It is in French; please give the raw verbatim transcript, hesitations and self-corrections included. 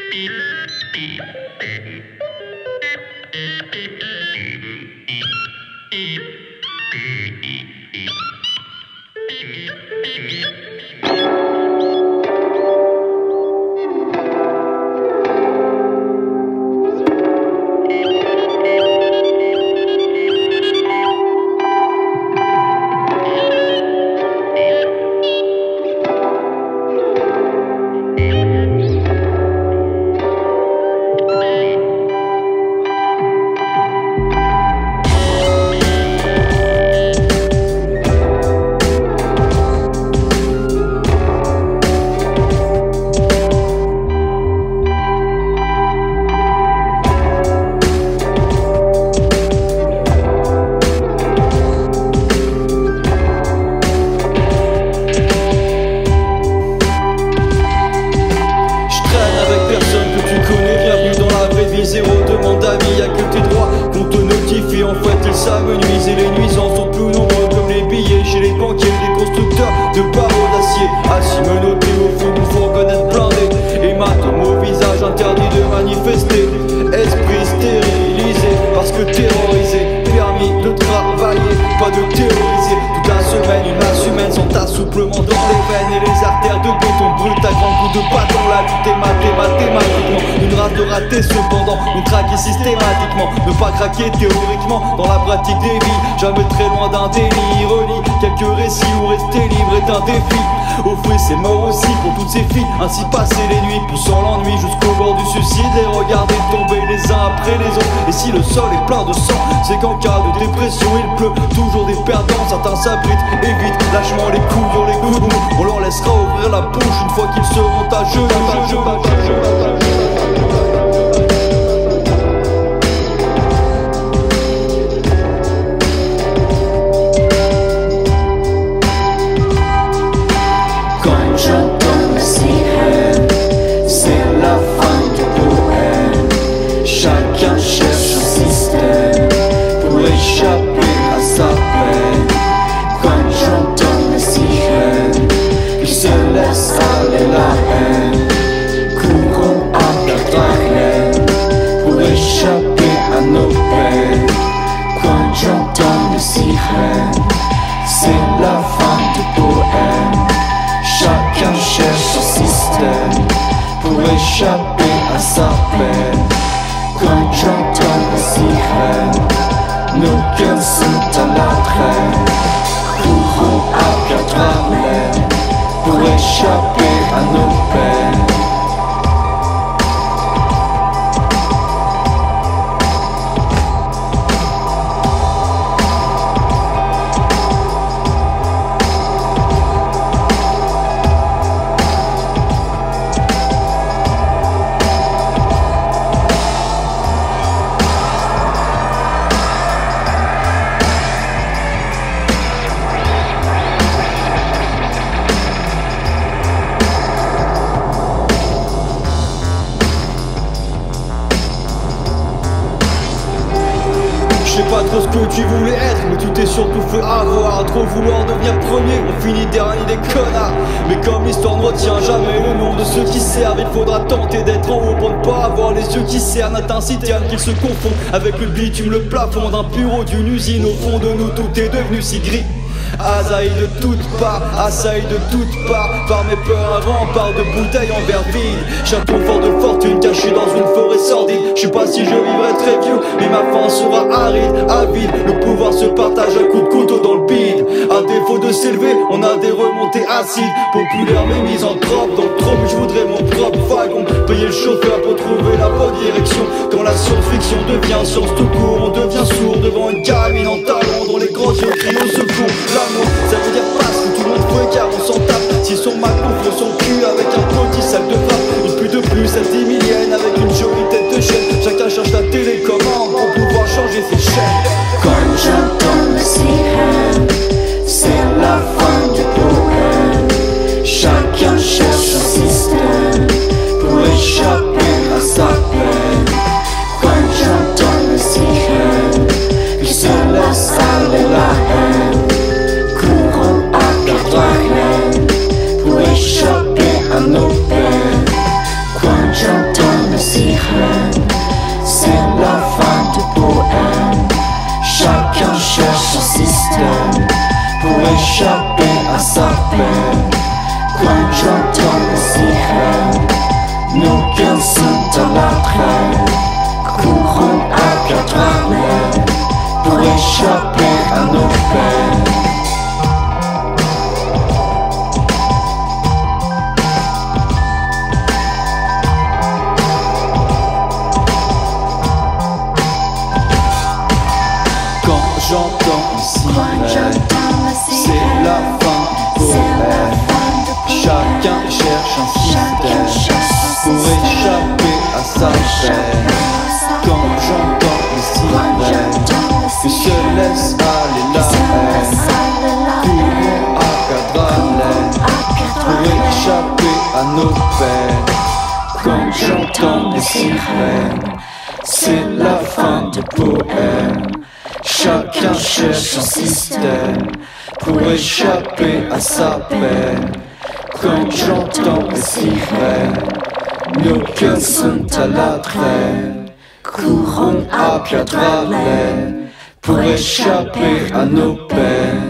Zéro demande d'avis, y'a que tes droits qu'on te notifie. En fait ils s'amenuisent et les nuisances sont plus nombreux comme les billets chez les banquiers, les constructeurs de barreaux d'acier. Assis menottés au fond d'une fourgonnette blindée, hématome au visage, interdit de manifester. Esprit stérilisé parce que terrorisé, permis de travailler, pas de théoriser. Toute la semaine une masse humaine sans assouplement dans les veines et les artères de béton brut à grands coups de bâton. La lutte est matée mathématiquement, une race de ratés cependant, on craque systématiquement. Ne pas craquer théoriquement dans la pratique des vies, jamais très loin d'un délire. Relis quelques récits où rester libre est un défi. Offrir c'est mort aussi pour toutes ces filles, ainsi passer les nuits poussant l'ennui jusqu'au bord du suicide. Les regarder tomber les uns après les autres. Et si le sol est plein de sang, c'est qu'en cas de dépression il pleut toujours des perdants. Certains s'abritent, évitent lâchement les coups dans les coups. On leur laissera ouvrir la bouche une fois qu'ils seront à genoux. J'entends la sirène, c'est la fin du poème. Chacun cherche un système pour échapper à sa peine. Quand j'entends la sirène qui se laisse aller la haine, courons à quatre arènes pour échapper à nos peines. Quand j'entends la sirène, c'est la fin du poème. Chacun cherche son système pour échapper à sa peine. Quand j'entends la sirène, nos cœurs sont à la traîne. Courons à quatre arènes pour échapper à nos peines. Je sais pas trop ce que tu voulais être, mais tu t'es surtout fait avoir. À trop vouloir devenir premier, on finit dernier des connards. Mais comme l'histoire ne retient jamais le nom de ceux qui servent, il faudra tenter d'être en haut pour ne pas avoir les yeux qui cernent. Atteint si terne qu'il se confond avec le bitume, le plafond d'un bureau d'une usine. Au fond de nous tout est devenu si gris. Assailli de toutes parts, assailli de toutes parts par mes peurs, un rempart de bouteilles en verre vide. Chapeau fort de fortune caché dans une forêt sordide. Je sais pas si je vivrai très vieux, mais ma fin sera aride, avide. Le pouvoir se partage à coups de couteau dans le bide. À défaut de s'élever, on a des remontées acides. Populaire mais misanthrope, dans le trône je voudrais mon propre wagon. Payer le chauffeur pour trouver la bonne direction. Quand la science-fiction devient science tout court, on devient sourd devant une gamine en talons dont les grands yeux crient au secours. L'amour, ça veut dire passe, que tout le monde fouet car on s'en tape. Si son macron font son cul avec un petit sac de frappe. Une plus de plus, à dix millienne avec une jolie tête de chaîne. Chacun cherche la télécommande pour pouvoir changer ses chaînes. Quand j'entends la sirène, c'est la fin du poème. Chacun cherche un système pour échapper à sa peine. Quand j'entends la sirène qui se laisse aller la haine, courons à quatre arènes pour échapper à nos peines. Quand j'entends sirènes. C'est la fin du poème. Chacun cherche son système pour échapper à sa peine. Quand j'entends les sirènes, nos cœurs sont à la traîne. Courons à quatre allées pour échapper à nos peines. J'entends les sirènes, c'est la fin du poème. Chacun cherche un système pour échapper à sa peine. Quand j'entends les sirènes, que se laisse aller la haine. Courons à quatre allées pour échapper à nos peines. Quand j'entends les sirènes, c'est la fin du poème. Chacun cherche son système pour échapper à sa peine. Quand j'entends les sirènes, nos cœurs sont à la traîne. Courons à quatre allées pour échapper à nos peines.